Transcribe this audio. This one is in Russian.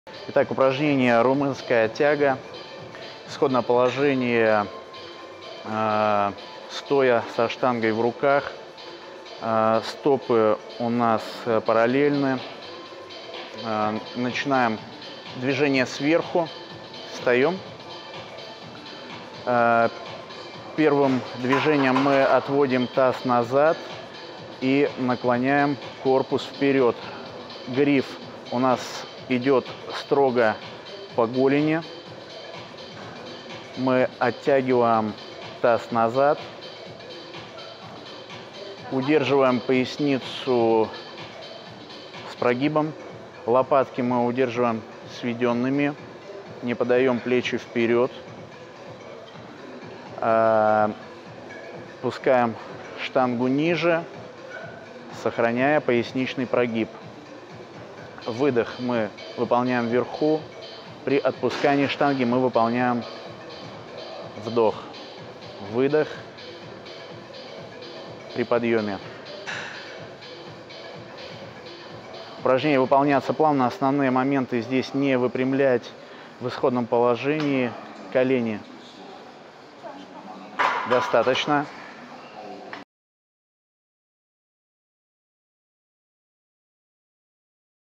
Итак, упражнение румынская тяга. Исходное положение стоя со штангой в руках. Стопы у нас параллельны. Начинаем движение сверху. Встаем. Первым движением мы отводим таз назад и наклоняем корпус вперед. Гриф у нас идет строго по голени. Мы оттягиваем таз назад. Удерживаем поясницу с прогибом. Лопатки мы удерживаем сведенными. Не подаем плечи вперед. Пускаем штангу ниже, сохраняя поясничный прогиб. Выдох мы выполняем вверху. При отпускании штанги мы выполняем вдох. Выдох при подъеме. Упражнение выполняется плавно. Основные моменты здесь не выпрямлять в исходном положении колени. Достаточно.